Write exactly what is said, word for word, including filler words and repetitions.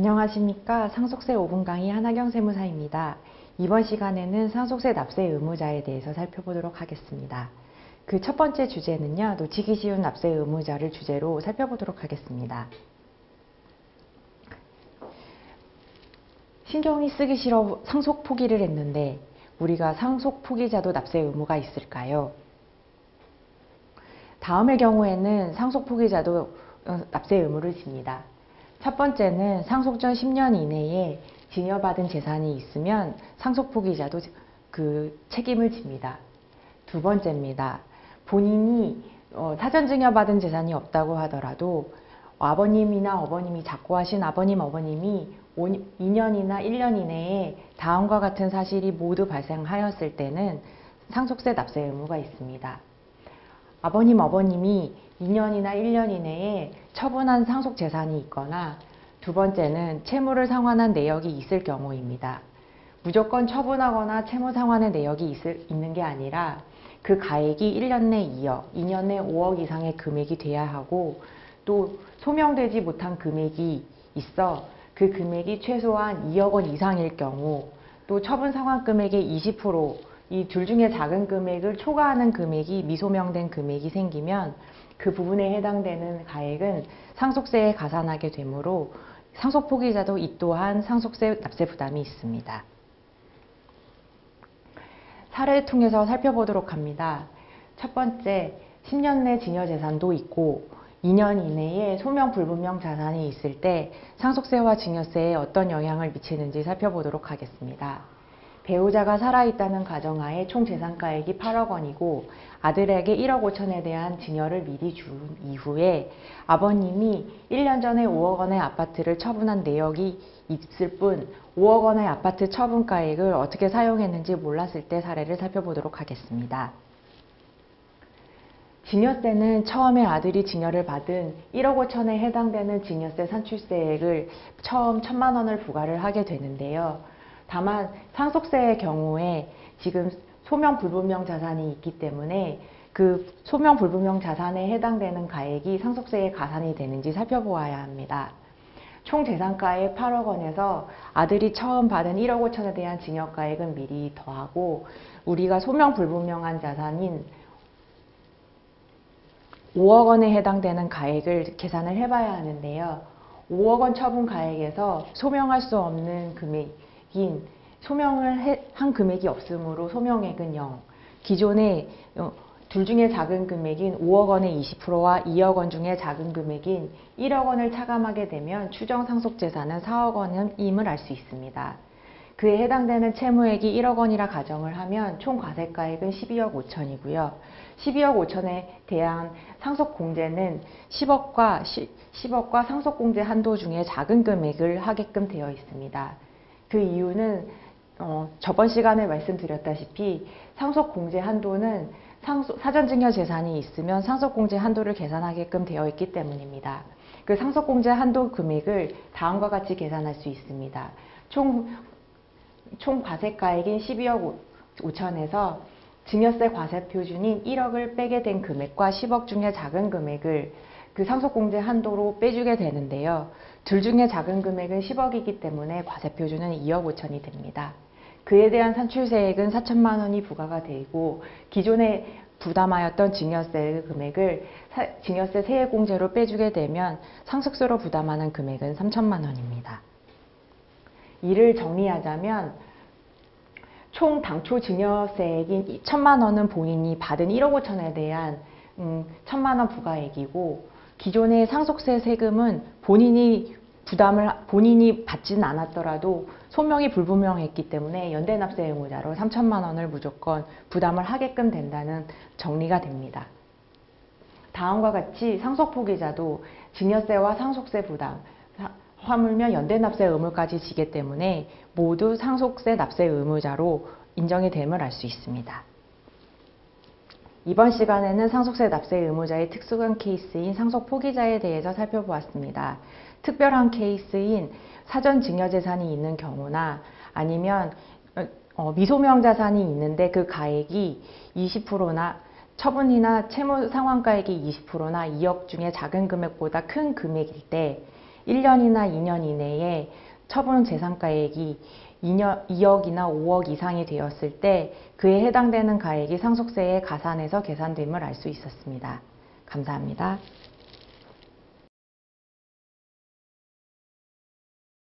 안녕하십니까. 상속세 오 분 강의 한하경 세무사입니다. 이번 시간에는 상속세 납세 의무자에 대해서 살펴보도록 하겠습니다. 그 첫 번째 주제는요, 놓치기 쉬운 납세 의무자를 주제로 살펴보도록 하겠습니다. 신경이 쓰기 싫어 상속 포기를 했는데 우리가 상속 포기자도 납세 의무가 있을까요? 다음의 경우에는 상속 포기자도 납세 의무를 집니다. 첫 번째는 상속 전 십 년 이내에 증여받은 재산이 있으면 상속 포기자도 그 책임을 집니다. 두 번째입니다. 본인이 어, 사전 증여받은 재산이 없다고 하더라도 아버님이나 어머님이 작고하신 아버님, 어머님이 이 년이나 일 년 이내에 다음과 같은 사실이 모두 발생하였을 때는 상속세 납세 의무가 있습니다. 아버님, 어머님이 이 년이나 일 년 이내에 처분한 상속 재산이 있거나, 두 번째는 채무를 상환한 내역이 있을 경우입니다. 무조건 처분하거나 채무 상환의 내역이 있을, 있는 게 아니라 그 가액이 일 년 내 이억, 이 년 내 오억 이상의 금액이 돼야 하고, 또 소명되지 못한 금액이 있어 그 금액이 최소한 이억 원 이상일 경우, 또 처분 상환 금액의 이십 퍼센트, 이 둘 중에 작은 금액을 초과하는 금액이 미소명된 금액이 생기면 그 부분에 해당되는 가액은 상속세에 가산하게 되므로 상속 포기자도 이 또한 상속세 납세 부담이 있습니다. 사례를 통해서 살펴보도록 합니다. 첫 번째, 십 년 내 증여재산도 있고 이 년 이내에 소명 불분명 자산이 있을 때 상속세와 증여세에 어떤 영향을 미치는지 살펴보도록 하겠습니다. 배우자가 살아있다는 가정하에 총 재산가액이 팔억 원이고 아들에게 일억 오천에 대한 증여를 미리 준 이후에 아버님이 일 년 전에 오억 원의 아파트를 처분한 내역이 있을 뿐 오억 원의 아파트 처분가액을 어떻게 사용했는지 몰랐을 때 사례를 살펴보도록 하겠습니다. 증여세는 처음에 아들이 증여를 받은 일억 오천에 해당되는 증여세 산출세액을 처음 천만 원을 부과를 하게 되는데요. 다만 상속세의 경우에 지금 소명 불분명 자산이 있기 때문에 그 소명 불분명 자산에 해당되는 가액이 상속세에 가산이 되는지 살펴보아야 합니다. 총 재산가액 팔억 원에서 아들이 처음 받은 일억 오천에 대한 증여가액은 미리 더하고 우리가 소명 불분명한 자산인 오억 원에 해당되는 가액을 계산을 해봐야 하는데요. 오억 원 처분 가액에서 소명할 수 없는 금액인 소명을 한 금액이 없으므로 소명액은 영, 기존에 둘 중에 작은 금액인 오억 원의 이십 퍼센트와 이억 원 중에 작은 금액인 일억 원을 차감하게 되면 추정 상속재산은 사억 원임을 알 수 있습니다. 그에 해당되는 채무액이 일억 원이라 가정을 하면 총 과세가액은 십이억 오천이고요. 십이억 오천에 대한 상속공제는 십억과, 십억과 상속공제 한도 중에 작은 금액을 하게끔 되어 있습니다. 그 이유는 어, 저번 시간에 말씀드렸다시피 상속공제 한도는 상속, 사전증여 재산이 있으면 상속공제 한도를 계산하게끔 되어 있기 때문입니다. 그 상속공제 한도 금액을 다음과 같이 계산할 수 있습니다. 총, 총 과세가액인 십이억 오천에서 증여세 과세 표준인 일억을 빼게 된 금액과 십억 중에 작은 금액을 그 상속공제 한도로 빼주게 되는데요. 둘 중에 작은 금액은 십억이기 때문에 과세 표준은 이억 오천이 됩니다. 그에 대한 산출세액은 사천만 원이 부과가 되고 기존에 부담하였던 증여세 금액을 사, 증여세 세액공제로 빼주게 되면 상속세로 부담하는 금액은 삼천만 원입니다. 이를 정리하자면 총 당초 증여세액인 천만 원은 본인이 받은 일억 오천에 대한 음, 천만 원 부과액이고 기존의 상속세 세금은 본인이 부담을 본인이 받지는 않았더라도 소명이 불분명했기 때문에 연대납세 의무자로 삼천만 원을 무조건 부담을 하게끔 된다는 정리가 됩니다. 다음과 같이 상속포기자도 증여세와 상속세 부담, 하물며 연대납세 의무까지 지기 때문에 모두 상속세 납세 의무자로 인정이 됨을 알 수 있습니다. 이번 시간에는 상속세 납세 의무자의 특수한 케이스인 상속 포기자에 대해서 살펴보았습니다. 특별한 케이스인 사전 증여재산이 있는 경우나 아니면 어, 미소명 자산이 있는데 그 가액이 이십 퍼센트나 처분이나 채무 상환가액이 이십 퍼센트나 이억 중에 작은 금액보다 큰 금액일 때 일 년이나 이 년 이내에 처분 재산가액이 이억이나 오억 이상이 되었을 때 그에 해당되는 가액이 상속세에 가산해서 계산됨을 알 수 있었습니다. 감사합니다.